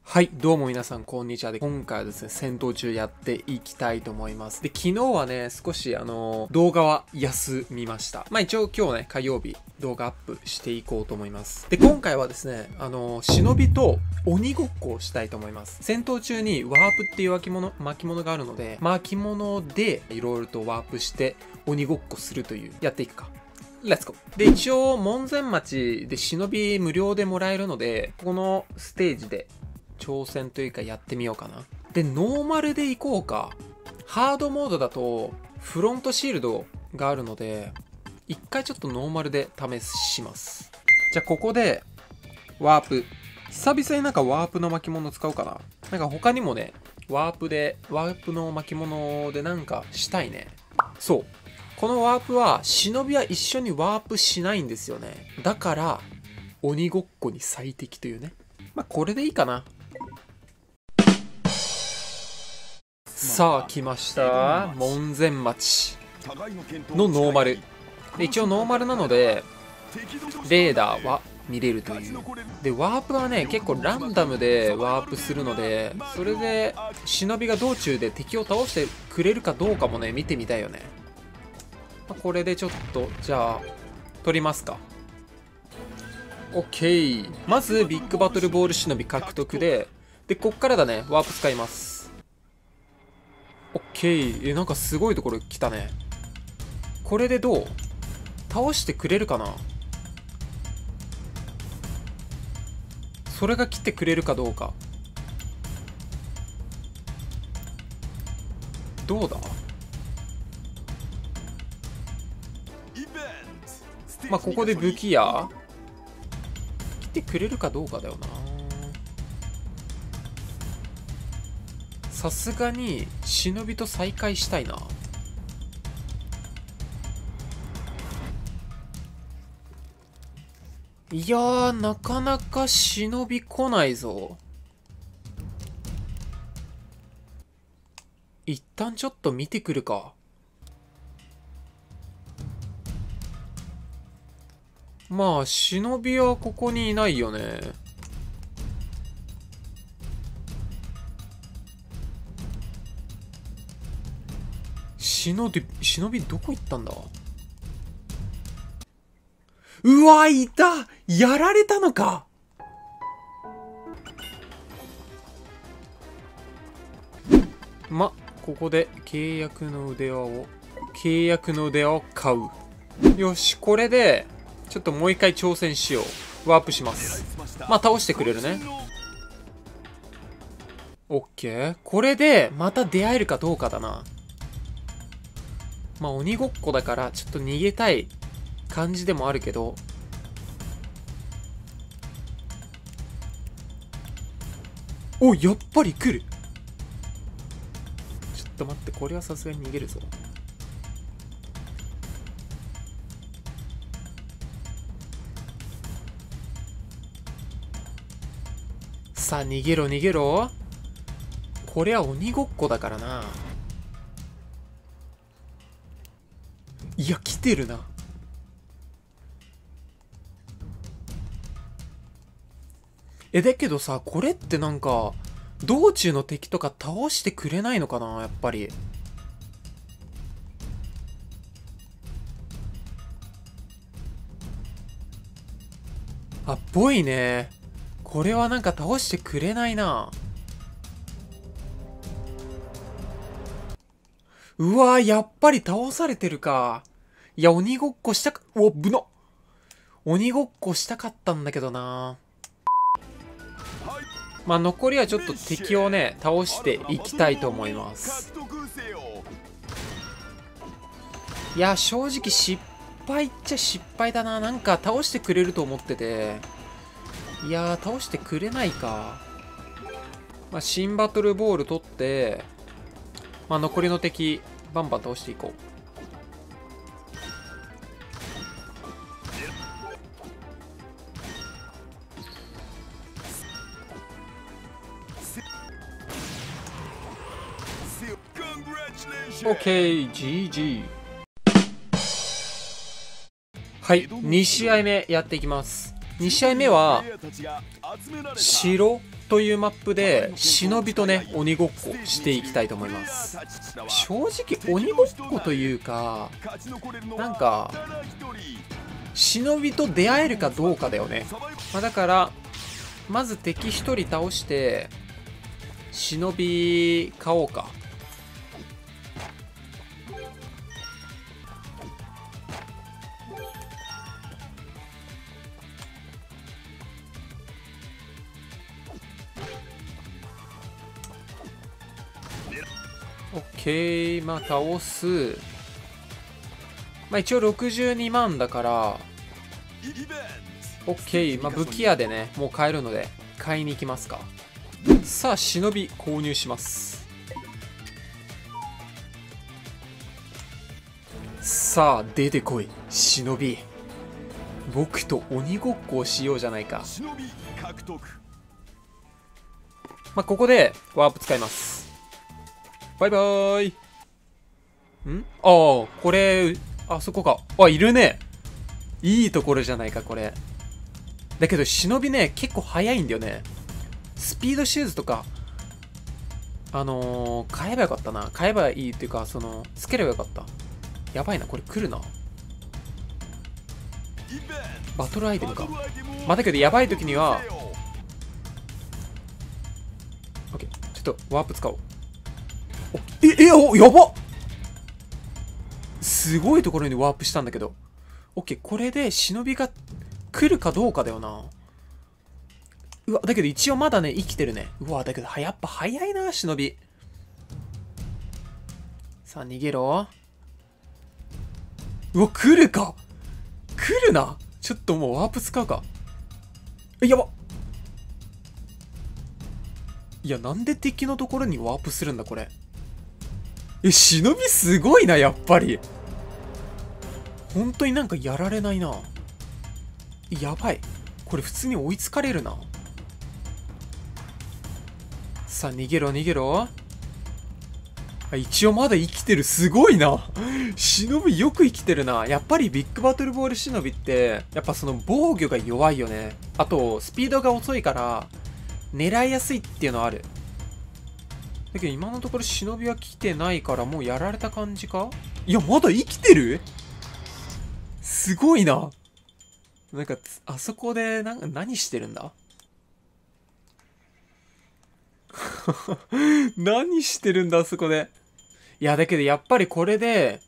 はい、どうも皆さん、こんにちは。で、今回はですね、戦闘中やっていきたいと思います。で、昨日はね、少し動画は休みました。一応今日ね、火曜日、動画アップしていこうと思います。で、今回はですね、忍びと鬼ごっこをしたいと思います。戦闘中にワープっていう巻物があるので、巻物でいろいろとワープして鬼ごっこするという、やっていくか。レッツゴー。で、一応、門前町で忍び無料でもらえるので、このステージで挑戦というかやってみようかな。で、ノーマルでいこうか。ハードモードだとフロントシールドがあるので、一回ちょっとノーマルで試します。じゃあここでワープ。久々になんかワープの巻物使うかな。なんか他にもね、ワープの巻物でなんかしたいね。そう。このワープは忍びは一緒にワープしないんですよね。だから鬼ごっこに最適というね。これでいいかな。さあ来ました。門前町のノーマルで、一応ノーマルなのでレーダーは見れるという。でワープはね結構ランダムでワープするので、それで忍びが道中で敵を倒してくれるかどうかもね見てみたいよね。これでちょっとじゃあ取りますか。 OK。 まずビッグバトルボール忍び獲得で、こっからだね、ワープ使います。オッケー。なんかすごいところ来たね。これでどう？倒してくれるかな？それが来てくれるかどうか。どうだ？ここで武器屋来てくれるかどうかだよな。さすがに忍びと再会したいな。いやー、なかなか忍び来ないぞ。一旦ちょっと見てくるか。忍びはここにいないよね。忍びどこ行ったんだ？うわ、いた！やられたのか！ここで契約の腕輪を買う。よし、これでちょっともう一回挑戦しよう。ワープします。倒してくれるね。オッケー。これでまた出会えるかどうかだな。鬼ごっこだからちょっと逃げたい感じでもあるけど、お、やっぱり来る。ちょっと待って、これはさすがに逃げるぞ。さあ逃げろ逃げろ。これは鬼ごっこだからな。いや、来てるな。だけどさ、これってなんか道中の敵とか倒してくれないのかな、やっぱり。っぽいね。これはなんか倒してくれないな。うわー、やっぱり倒されてるか。いや、鬼ごっこしたか、ぶな。鬼ごっこしたかったんだけどな。残りはちょっと敵をね、倒していきたいと思います。いや、正直失敗っちゃ失敗だな。なんか倒してくれると思ってて。いやー、倒してくれないか。新バトルボール取って、残りの敵、バンバン倒していこう。OK、GG。はい、2試合目やっていきます。2試合目は、城というマップで忍びとね鬼ごっこしていきたいと思います。正直鬼ごっこというか、なんか忍びと出会えるかどうかだよね。だからまず敵1人倒して忍び買おうか。オッケー、まあ倒す。まあ一応62万だから、オッケー、まあ武器屋でね、もう買えるので、買いに行きますか。さあ、忍び購入します。さあ、出てこい、忍び。僕と鬼ごっこをしようじゃないか。まあここでワープ使います。バイバーイ。ああ、これ、あそこか。あ、いるね。いいところじゃないか、これ。だけど、忍びね、結構速いんだよね。スピードシューズとか、買えばよかったな。買えばいいっていうか、つければよかった。やばいな、これ来るな。バトルアイテムか。まあ、だけど、やばい時には、オッケー。ちょっと、ワープ使おう。やばっ、すごいところにワープしたんだけど。オッケー、これで忍びが来るかどうかだよな。うわ、だけど一応まだね、生きてるね。うわ、だけど、やっぱ早いな、忍び。さあ、逃げろ。うわ、来るか。来るな。ちょっともうワープ使うか。やばっ。いや、なんで敵のところにワープするんだ、これ。忍びすごいな、やっぱり。本当になんかやられないな。やばい。これ普通に追いつかれるな。さあ、逃げろ、逃げろ。一応まだ生きてる。すごいな。忍びよく生きてるな。やっぱりビッグバトルボール忍びって、やっぱ防御が弱いよね。あと、スピードが遅いから、狙いやすいっていうのはある。だけど今のところ忍びは来てないからもうやられた感じか。いや、まだ生きてる。すごいな。なんかあそこで何してるんだ。何してるんだあそこで。いやだけどやっぱりこれで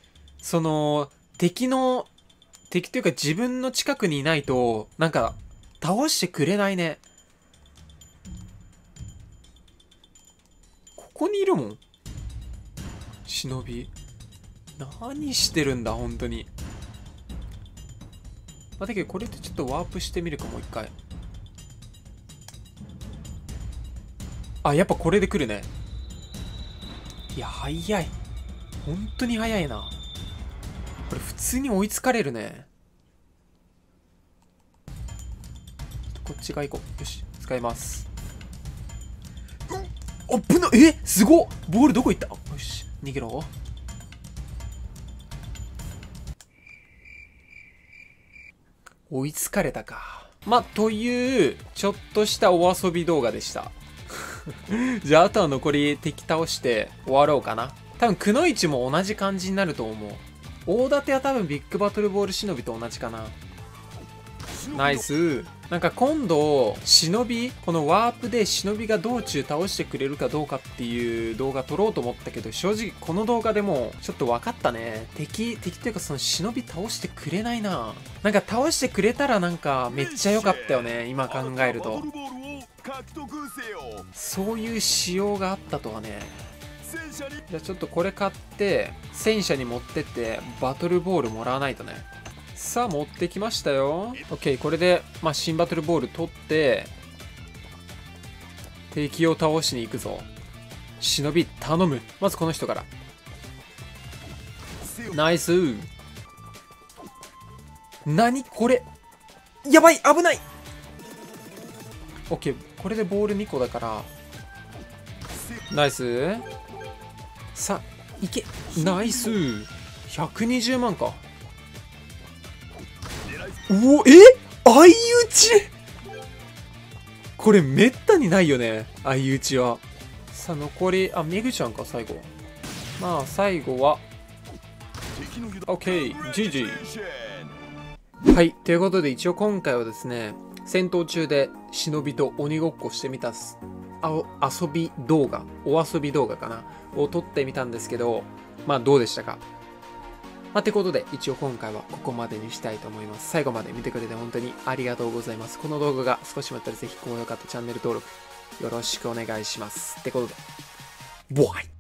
敵というか自分の近くにいないとなんか倒してくれないね。ここにいるもん、忍び。何してるんだ本当に。だけどこれってちょっとワープしてみるか、もう一回。やっぱこれで来るね。いや、早い。本当に早いな。これ普通に追いつかれるね。こっち側行こう。よし、使います。危な、すごっ。ボールどこ行った。よし、逃げろ。追いつかれたか。まあ、というちょっとしたお遊び動画でした。じゃああとは残り敵倒して終わろうかな。多分くのいちも同じ感じになると思う。大盾は多分ビッグバトルボール忍びと同じかな。ナイス。なんか今度忍び、このワープで忍びが道中倒してくれるかどうかっていう動画撮ろうと思ったけど、正直この動画でもちょっと分かったね。敵というか忍び倒してくれないな。なんか倒してくれたらなんかめっちゃ良かったよね、今考えると。そういう仕様があったとはね。じゃあちょっとこれ買って戦車に持ってってバトルボールもらわないとね。さあ持ってきましたよ。 OK、 これで、新バトルボール取って敵を倒しに行くぞ。忍び頼む。まずこの人から。ナイス。何これ、やばい、危ない。 OK、 これでボール2個だからナイス。さあいけ。ナイス。120万か。おお、相打ち。 これめったにないよね、相打ちは。さあ残り、メグちゃんか最後。まあ最後は OK GG。 はい、ということで一応今回はですね、戦闘中で忍びと鬼ごっこしてみた遊び動画、お遊び動画かなを撮ってみたんですけど、まあどうでしたか。ってことで一応今回はここまでにしたいと思います。最後まで見てくれて本当にありがとうございます。この動画が少しもあったらぜひ高評価とチャンネル登録よろしくお願いします。ってことでボワイ